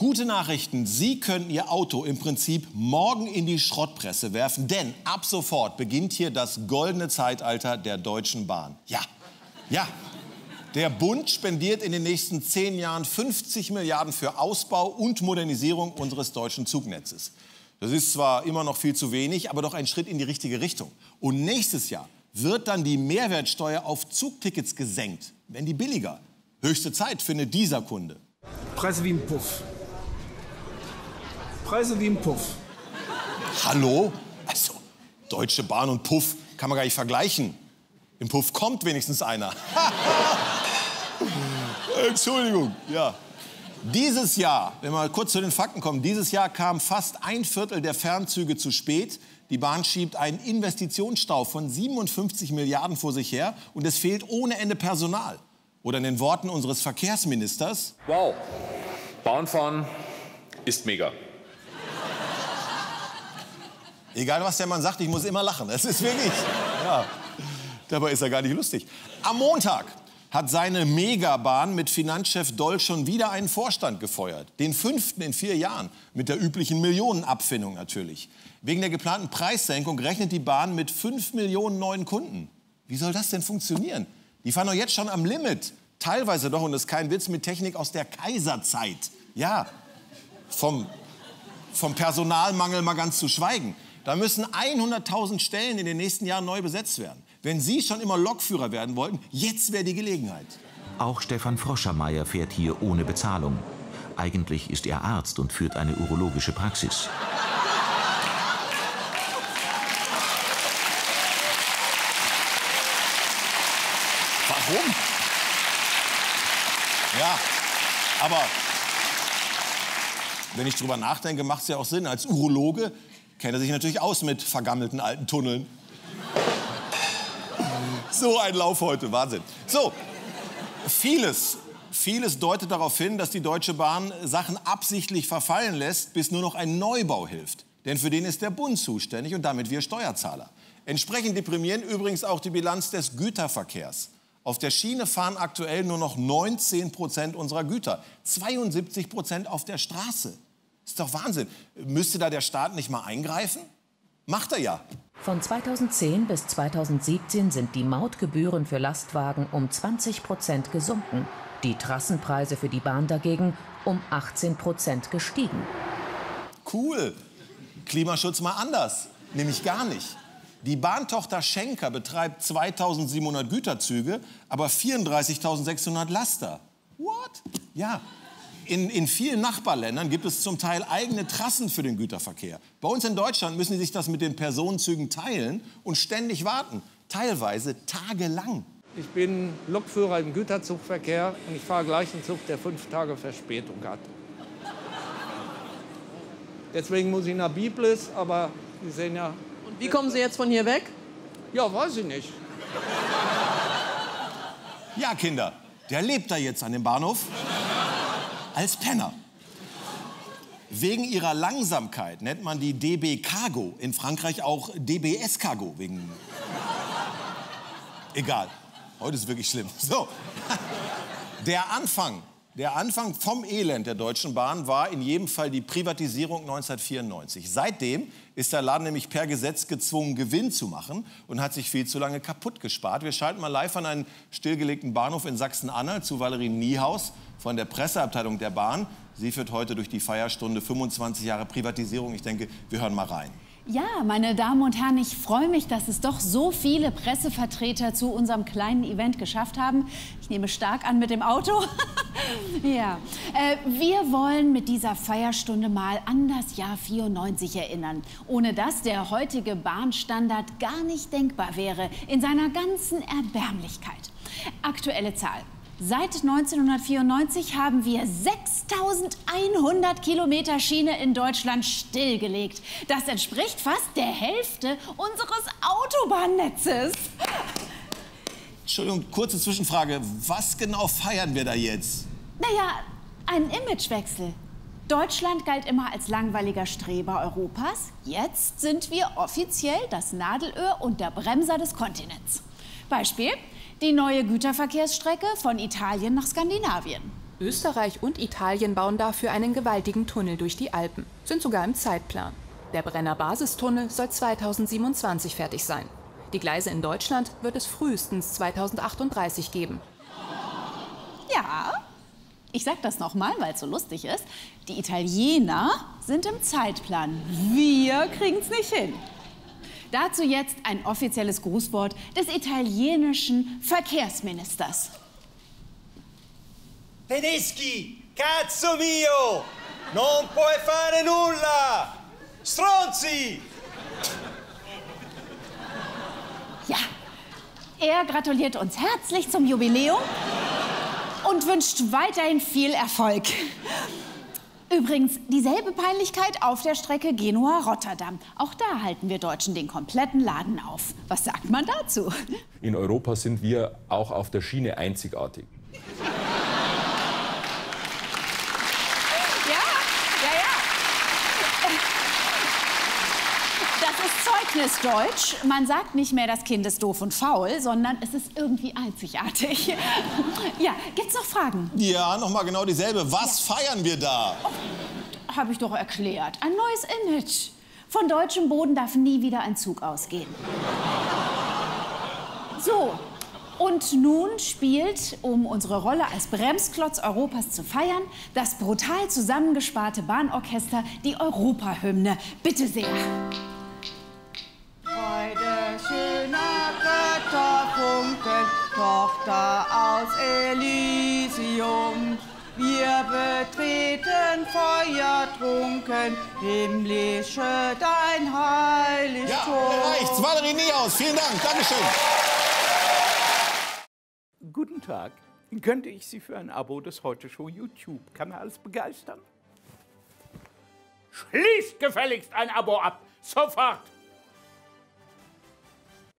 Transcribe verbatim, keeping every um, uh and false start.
Gute Nachrichten, Sie können Ihr Auto im Prinzip morgen in die Schrottpresse werfen, denn ab sofort beginnt hier das goldene Zeitalter der Deutschen Bahn. Ja, ja. Der Bund spendiert in den nächsten zehn Jahren fünfzig Milliarden für Ausbau und Modernisierung unseres deutschen Zugnetzes. Das ist zwar immer noch viel zu wenig, aber doch ein Schritt in die richtige Richtung. Und nächstes Jahr wird dann die Mehrwertsteuer auf Zugtickets gesenkt, wenn die billiger. Höchste Zeit, findet dieser Kunde. Preise wie ein Puff. Preise wie ein Puff. Hallo? Also, Deutsche Bahn und Puff kann man gar nicht vergleichen. Im Puff kommt wenigstens einer. Entschuldigung, ja. Dieses Jahr, wenn wir mal kurz zu den Fakten kommen, dieses Jahr kam fast ein Viertel der Fernzüge zu spät. Die Bahn schiebt einen Investitionsstau von siebenundfünfzig Milliarden vor sich her und es fehlt ohne Ende Personal. Oder in den Worten unseres Verkehrsministers: Wow, Bahnfahren ist mega. Egal, was der Mann sagt, ich muss immer lachen. Das ist wirklich, ja, dabei ist er gar nicht lustig. Am Montag hat seine Megabahn mit Finanzchef Doll schon wieder einen Vorstand gefeuert. Den fünften in vier Jahren. Mit der üblichen Millionenabfindung natürlich. Wegen der geplanten Preissenkung rechnet die Bahn mit fünf Millionen neuen Kunden. Wie soll das denn funktionieren? Die fahren doch jetzt schon am Limit. Teilweise doch, und das ist kein Witz, mit Technik aus der Kaiserzeit. Ja, vom, vom Personalmangel mal ganz zu schweigen. Da müssen hunderttausend Stellen in den nächsten Jahren neu besetzt werden. Wenn Sie schon immer Lokführer werden wollten, jetzt wäre die Gelegenheit. Auch Stefan Froschermeier fährt hier ohne Bezahlung. Eigentlich ist er Arzt und führt eine urologische Praxis. Warum? Ja, aber wenn ich drüber nachdenke, macht es ja auch Sinn. Als Urologe kennt er sich natürlich aus mit vergammelten alten Tunneln. So ein Lauf heute, Wahnsinn. So, vieles, vieles deutet darauf hin, dass die Deutsche Bahn Sachen absichtlich verfallen lässt, bis nur noch ein Neubau hilft. Denn für den ist der Bund zuständig und damit wir Steuerzahler. Entsprechend deprimieren übrigens auch die Bilanz des Güterverkehrs. Auf der Schiene fahren aktuell nur noch neunzehn Prozent unserer Güter, zweiundsiebzig Prozent auf der Straße. Ist doch Wahnsinn. Müsste da der Staat nicht mal eingreifen? Macht er ja. Von zweitausendzehn bis zweitausendsiebzehn sind die Mautgebühren für Lastwagen um zwanzig Prozent gesunken. Die Trassenpreise für die Bahn dagegen um achtzehn Prozent gestiegen. Cool. Klimaschutz mal anders. Nämlich gar nicht. Die Bahntochter Schenker betreibt zweitausendsiebenhundert Güterzüge, aber vierunddreißigtausendsechshundert Laster. What? Ja. In, in vielen Nachbarländern gibt es zum Teil eigene Trassen für den Güterverkehr. Bei uns in Deutschland müssen sie sich das mit den Personenzügen teilen und ständig warten. Teilweise tagelang. Ich bin Lokführer im Güterzugverkehr und ich fahre gleich einen Zug, der fünf Tage Verspätung hat. Deswegen muss ich nach Biblis, aber Sie sehen ja... Und wie kommen Sie jetzt von hier weg? Ja, weiß ich nicht. Ja, Kinder, der lebt da jetzt an dem Bahnhof. Als Penner. Wegen ihrer Langsamkeit nennt man die D B Cargo in Frankreich auch D B S Cargo. Wegen... Egal, heute ist wirklich schlimm. So. Der Anfang, der Anfang vom Elend der Deutschen Bahn war in jedem Fall die Privatisierung neunzehnhundertvierundneunzig. Seitdem ist der Laden nämlich per Gesetz gezwungen, Gewinn zu machen und hat sich viel zu lange kaputt gespart. Wir schalten mal live an einen stillgelegten Bahnhof in Sachsen-Anhalt zu Valerie Niehaus von der Presseabteilung der Bahn. Sie führt heute durch die Feierstunde fünfundzwanzig Jahre Privatisierung. Ich denke, wir hören mal rein. Ja, meine Damen und Herren, ich freue mich, dass es doch so viele Pressevertreter zu unserem kleinen Event geschafft haben. Ich nehme stark an mit dem Auto. Ja, äh, wir wollen mit dieser Feierstunde mal an das Jahr vierundneunzig erinnern. Ohne das der heutige Bahnstandard gar nicht denkbar wäre, in seiner ganzen Erbärmlichkeit. Aktuelle Zahl. Seit neunzehnhundertvierundneunzig haben wir sechstausendeinhundert Kilometer Schiene in Deutschland stillgelegt. Das entspricht fast der Hälfte unseres Autobahnnetzes. Entschuldigung, kurze Zwischenfrage. Was genau feiern wir da jetzt? Naja, einen Imagewechsel. Deutschland galt immer als langweiliger Streber Europas. Jetzt sind wir offiziell das Nadelöhr und der Bremser des Kontinents. Beispiel: die neue Güterverkehrsstrecke von Italien nach Skandinavien. Österreich und Italien bauen dafür einen gewaltigen Tunnel durch die Alpen, sind sogar im Zeitplan. Der Brenner-Basistunnel soll zweitausendsiebenundzwanzig fertig sein. Die Gleise in Deutschland wird es frühestens zweitausendachtunddreißig geben. Ja, ich sag das nochmal, weil es so lustig ist. Die Italiener sind im Zeitplan. Wir kriegen es nicht hin. Dazu jetzt ein offizielles Grußwort des italienischen Verkehrsministers. Tedeschi, cazzo mio! Non puoi fare nulla! Stronzi! Ja, er gratuliert uns herzlich zum Jubiläum und wünscht weiterhin viel Erfolg. Übrigens, dieselbe Peinlichkeit auf der Strecke Genua-Rotterdam. Auch da halten wir Deutschen den kompletten Laden auf. Was sagt man dazu? In Europa sind wir auch auf der Schiene einzigartig. Das ist Zeugnisdeutsch. Man sagt nicht mehr, das Kind ist doof und faul, sondern es ist irgendwie einzigartig. Ja, gibt's noch Fragen? Ja, noch mal genau dieselbe. Was ja. feiern wir da? Oh, habe ich doch erklärt. Ein neues Image. Von deutschem Boden darf nie wieder ein Zug ausgehen. So, und nun spielt, um unsere Rolle als Bremsklotz Europas zu feiern, das brutal zusammengesparte Bahnorchester die Europahymne. Bitte sehr. Freude schöner Götterfunken, Tochter aus Elysium. Wir betreten feuertrunken, himmlische dein Heiligtum. Ja, reicht's. Valerie Niehaus, vielen Dank. Dankeschön. Guten Tag. Könnte ich Sie für ein Abo des Heute-Show YouTube-Kanals begeistern? Schließt gefälligst ein Abo ab. Sofort!